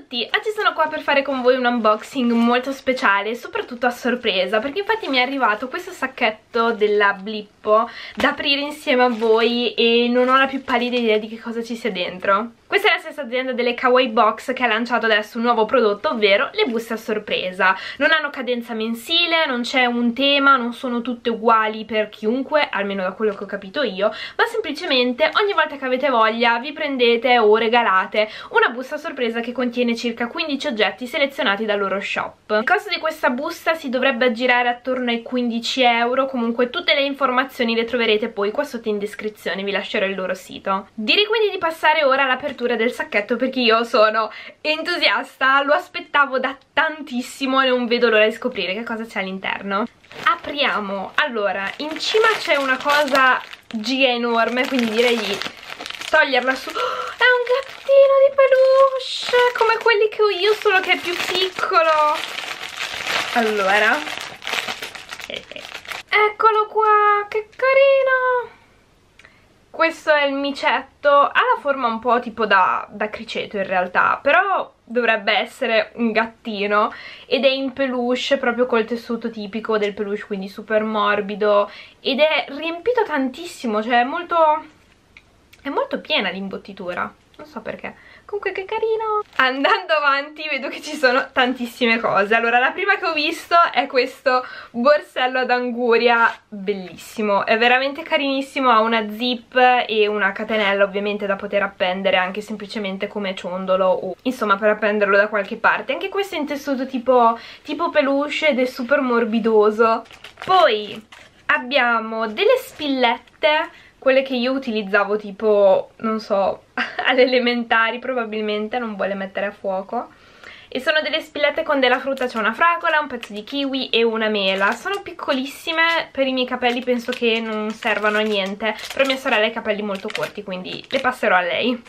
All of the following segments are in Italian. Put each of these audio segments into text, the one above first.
tutti, oggi sono qua per fare con voi un unboxing molto speciale, soprattutto a sorpresa, perché infatti mi è arrivato questo sacchetto della Blippo da aprire insieme a voi e non ho la più pallida idea di che cosa ci sia dentro. Questa è la stessa azienda delle Kawaii Box che ha lanciato adesso un nuovo prodotto, ovvero le buste a sorpresa. Non hanno cadenza mensile, non c'è un tema, non sono tutte uguali per chiunque, almeno da quello che ho capito io, ma semplicemente ogni volta che avete voglia vi prendete o regalate una busta a sorpresa che contiene circa 15 oggetti selezionati dal loro shop. Il costo di questa busta si dovrebbe aggirare attorno ai 15 euro, comunque tutte le informazioni le troverete poi qua sotto in descrizione, vi lascerò il loro sito. Direi quindi di passare ora all'apertura del sacchetto perché io sono entusiasta, lo aspettavo da tantissimo e non vedo l'ora di scoprire che cosa c'è all'interno. Apriamo. Allora, in cima c'è una cosa giga enorme, quindi direi di toglierla su. È un gattino di peluche come quelli che ho io, solo che è più piccolo. Allora, eccolo qua, che carino. Questo è il micetto, ha la forma un po' tipo da criceto in realtà, però dovrebbe essere un gattino ed è in peluche, proprio col tessuto tipico del peluche, quindi super morbido, ed è riempito tantissimo, cioè è molto piena l'imbottitura, non so perché. Comunque che carino. Andando avanti vedo che ci sono tantissime cose. Allora, la prima che ho visto è questo borsello ad anguria, bellissimo, è veramente carinissimo, ha una zip e una catenella ovviamente da poter appendere anche semplicemente come ciondolo o insomma per appenderlo da qualche parte. Anche questo è in tessuto tipo peluche ed è super morbidoso. Poi abbiamo delle spillette, quelle che io utilizzavo tipo, non so, alle elementari probabilmente, non vuole mettere a fuoco. E sono delle spillette con della frutta, c'è una fragola, un pezzo di kiwi e una mela. Sono piccolissime, per i miei capelli penso che non servano a niente, però mia sorella ha i capelli molto corti, quindi le passerò a lei.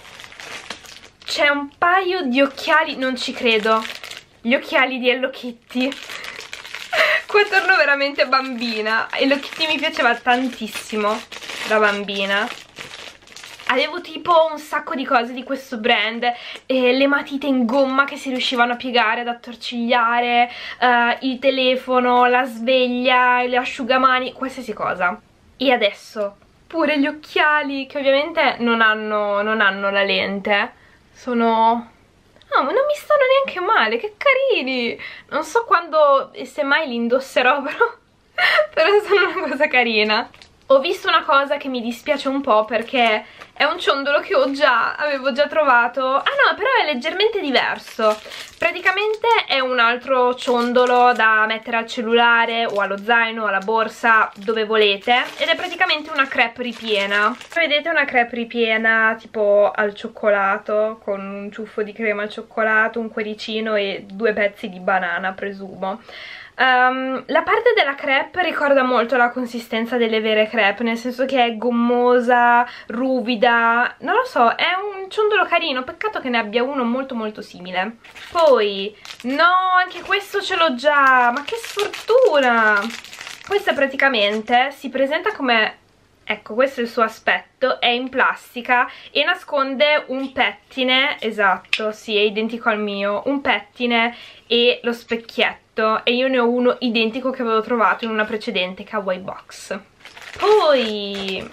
C'è un paio di occhiali, non ci credo, gli occhiali di Hello Kitty. Qua torno veramente bambina. Hello Kitty mi piaceva tantissimo da bambina. Avevo tipo un sacco di cose di questo brand, le matite in gomma che si riuscivano a piegare, ad attorcigliare, il telefono, la sveglia, le asciugamani, qualsiasi cosa. E adesso pure gli occhiali, che ovviamente non hanno la lente, sono... No, ma non mi stanno neanche male, che carini! Non so quando e se mai li indosserò, però sono una cosa carina. Ho visto una cosa che mi dispiace un po' perché è un ciondolo che avevo già trovato. Ah no, però è leggermente diverso. Praticamente è un altro ciondolo da mettere al cellulare o allo zaino, alla borsa, dove volete. Ed è praticamente una crepe ripiena. Vedete, una crepe ripiena tipo al cioccolato, con un ciuffo di crema al cioccolato, un cuoricino e 2 pezzi di banana, presumo. La parte della crepe ricorda molto la consistenza delle vere crepe, nel senso che è gommosa, ruvida, non lo so, è un ciondolo carino, peccato che ne abbia uno molto molto simile. Poi, no, anche questo ce l'ho già, ma che sfortuna! Questa praticamente si presenta come... Ecco, questo è il suo aspetto, è in plastica e nasconde un pettine, esatto, sì, è identico al mio, un pettine e lo specchietto, e io ne ho uno identico che avevo trovato in una precedente Kawaii Box. Poi,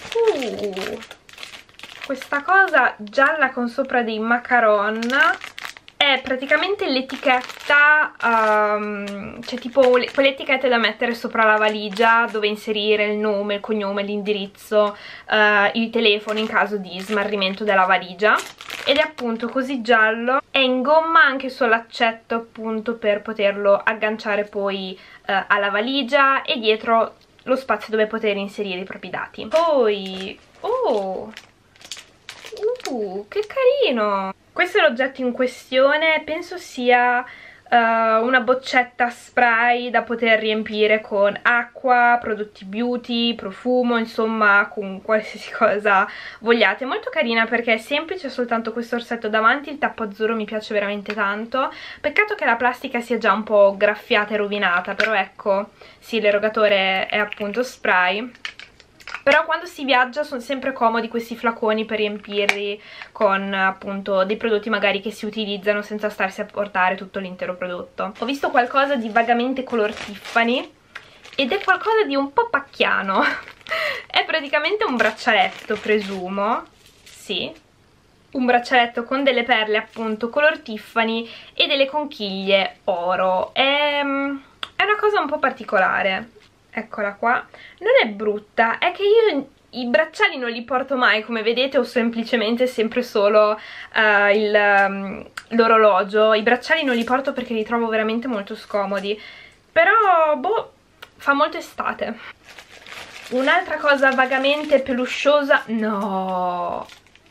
questa cosa gialla con sopra dei macaron, è praticamente l'etichetta, cioè tipo quelle etichette da mettere sopra la valigia dove inserire il nome, il cognome, l'indirizzo, il telefono in caso di smarrimento della valigia, ed è appunto così giallo, è in gomma anche sull'accetto appunto per poterlo agganciare poi alla valigia, e dietro lo spazio dove poter inserire i propri dati. Poi, che carino! Questo è l'oggetto in questione, penso sia una boccetta spray da poter riempire con acqua, prodotti beauty, profumo, insomma con qualsiasi cosa vogliate. Molto carina perché è semplice, soltanto questo orsetto davanti, il tappo azzurro mi piace veramente tanto. Peccato che la plastica sia già un po' graffiata e rovinata, però ecco, sì, l'erogatore è appunto spray. però quando si viaggia sono sempre comodi questi flaconi per riempirli con appunto dei prodotti magari che si utilizzano senza starsi a portare tutto l'intero prodotto. Ho visto qualcosa di vagamente color Tiffany ed è qualcosa di un po' pacchiano. È praticamente un braccialetto, presumo, sì, un braccialetto con delle perle appunto color Tiffany e delle conchiglie oro. È una cosa un po' particolare. Eccola qua. Non è brutta, è che io i bracciali non li porto mai, come vedete, ho semplicemente sempre solo l'orologio. I bracciali non li porto perché li trovo veramente molto scomodi, però boh, fa molto estate. Un'altra cosa vagamente pelusciosa, no,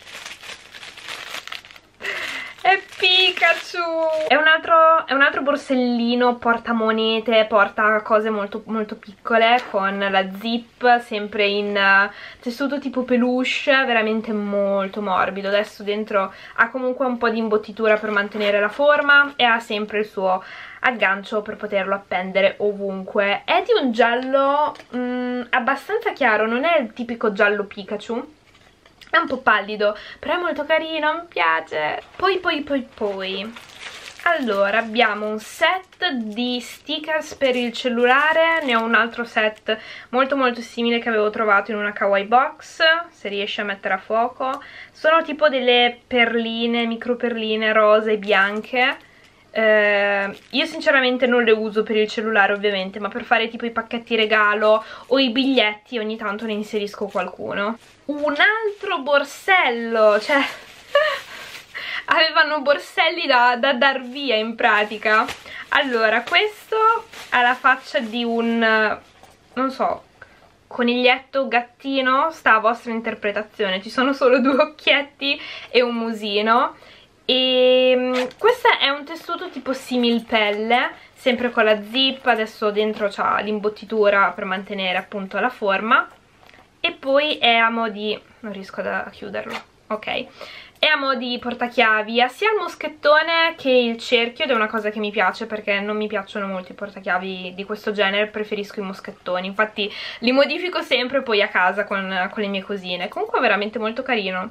è Pikachu! È un altro borsellino portamonete, porta cose molto, molto piccole, con la zip sempre in tessuto tipo peluche, veramente molto morbido. Adesso dentro ha comunque un po' di imbottitura per mantenere la forma e ha sempre il suo aggancio per poterlo appendere ovunque. È di un giallo abbastanza chiaro, non è il tipico giallo Pikachu. È un po' pallido, però è molto carino, mi piace. Poi allora, abbiamo un set di stickers per il cellulare. Ne ho un altro set molto molto simile che avevo trovato in una kawaii box, se riesce a mettere a fuoco. Sono tipo delle perline, micro perline rose e bianche. Io sinceramente non le uso per il cellulare ovviamente, ma per fare tipo i pacchetti regalo o i biglietti ogni tanto ne inserisco qualcuno. Un altro borsello, cioè avevano borselli da dar via in pratica. Allora, questo ha la faccia di un, non so, coniglietto, gattino, sta a vostra interpretazione. Ci sono solo due occhietti e un musino. E questo è un tessuto tipo similpelle, sempre con la zip. Adesso dentro c'ha l'imbottitura per mantenere appunto la forma. E poi è a mo' di... non riesco a chiuderlo, ok. È a mo' di portachiavi, ha sia il moschettone che il cerchio, ed è una cosa che mi piace perché non mi piacciono molto i portachiavi di questo genere, preferisco i moschettoni. Infatti li modifico sempre poi a casa con le mie cosine. Comunque è veramente molto carino.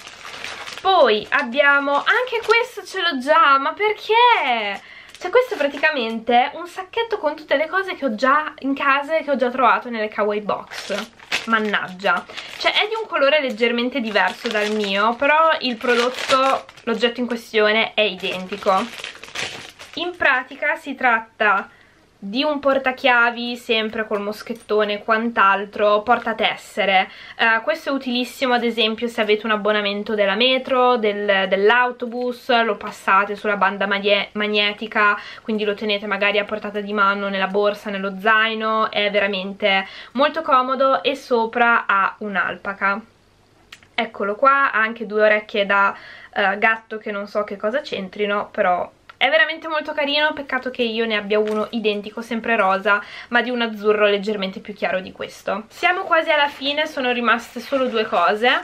Poi abbiamo, anche questo ce l'ho già, ma perché? Cioè questo è praticamente un sacchetto con tutte le cose che ho già in casa e che ho già trovato nelle kawaii box. Mannaggia, cioè è di un colore leggermente diverso dal mio, però il prodotto, l'oggetto in questione è identico. In pratica si tratta di un portachiavi sempre col moschettone e quant'altro, portatessere. Questo è utilissimo ad esempio se avete un abbonamento della metro, dell'autobus, lo passate sulla banda magnetica, quindi lo tenete magari a portata di mano nella borsa, nello zaino. È veramente molto comodo e sopra ha un'alpaca. Eccolo qua, ha anche due orecchie da gatto che non so che cosa c'entrino, però è veramente molto carino. Peccato che io ne abbia uno identico, sempre rosa, ma di un azzurro leggermente più chiaro di questo. Siamo quasi alla fine, sono rimaste solo due cose.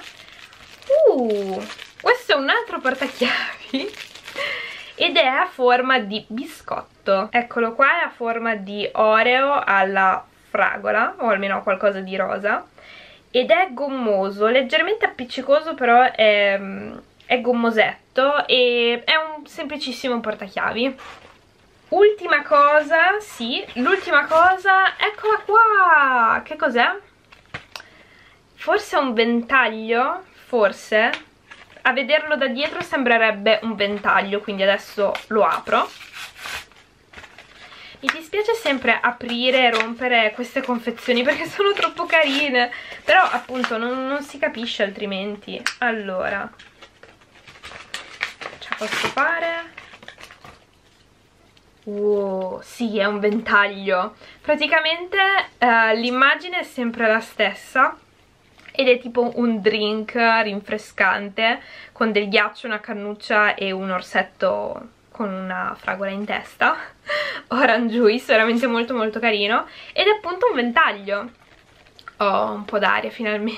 Questo è un altro portachiavi ed è a forma di biscotto. Eccolo qua, è a forma di Oreo alla fragola, o almeno qualcosa di rosa, ed è gommoso, leggermente appiccicoso, però è gommosetto e è un semplicissimo portachiavi. Ultima cosa, sì, l'ultima cosa, eccola qua! Che cos'è? Forse è un ventaglio? Forse? A vederlo da dietro sembrerebbe un ventaglio, quindi adesso lo apro. Mi dispiace sempre aprire e rompere queste confezioni perché sono troppo carine, però appunto non si capisce altrimenti. Allora, ce la posso fare? Wow, sì, è un ventaglio. Praticamente l'immagine è sempre la stessa ed è tipo un drink rinfrescante con del ghiaccio, una cannuccia e un orsetto con una fragola in testa. Orange juice, veramente molto molto carino. Ed è appunto un ventaglio. Oh, un po' d'aria finalmente.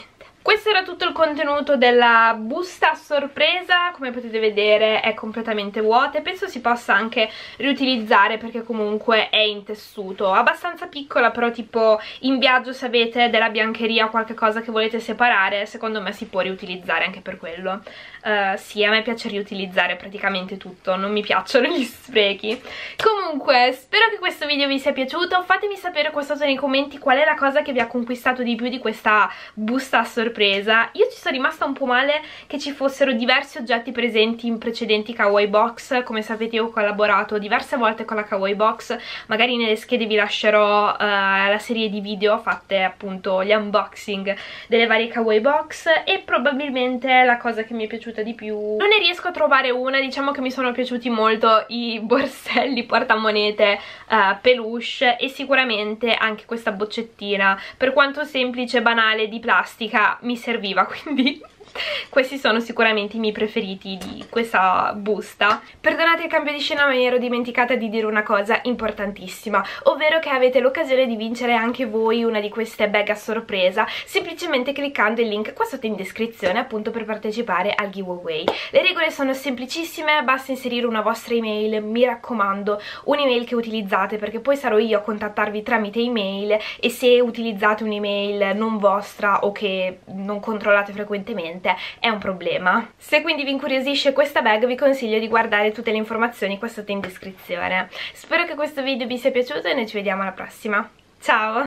Questo era tutto il contenuto della busta a sorpresa. Come potete vedere è completamente vuota e penso si possa anche riutilizzare perché comunque è in tessuto, abbastanza piccola, però tipo in viaggio, se avete della biancheria o qualche cosa che volete separare, secondo me si può riutilizzare anche per quello. Sì, a me piace riutilizzare praticamente tutto, non mi piacciono gli sprechi. Comunque spero che questo video vi sia piaciuto, fatemi sapere qua sotto nei commenti qual è la cosa che vi ha conquistato di più di questa busta a sorpresa. Io ci sono rimasta un po' male che ci fossero diversi oggetti presenti in precedenti Kawaii Box. Come sapete io ho collaborato diverse volte con la Kawaii Box, magari nelle schede vi lascerò la serie di video fatte appunto gli unboxing delle varie Kawaii Box, e probabilmente la cosa che mi è piaciuta di più non ne riesco a trovare una. Diciamo che mi sono piaciuti molto i borselli portamonete peluche e sicuramente anche questa boccettina, per quanto semplice e banale, di plastica mi serviva, quindi questi sono sicuramente i miei preferiti di questa busta. Perdonate il cambio di scena, ma mi ero dimenticata di dire una cosa importantissima, ovvero che avete l'occasione di vincere anche voi una di queste bag a sorpresa semplicemente cliccando il link qua sotto in descrizione, appunto, per partecipare al giveaway. Le regole sono semplicissime, basta inserire una vostra email, mi raccomando un'email che utilizzate, perché poi sarò io a contattarvi tramite email, e se utilizzate un'email non vostra o che non controllate frequentemente è un problema. Se quindi vi incuriosisce questa bag vi consiglio di guardare tutte le informazioni qua sotto in descrizione. Spero che questo video vi sia piaciuto e noi ci vediamo alla prossima. Ciao!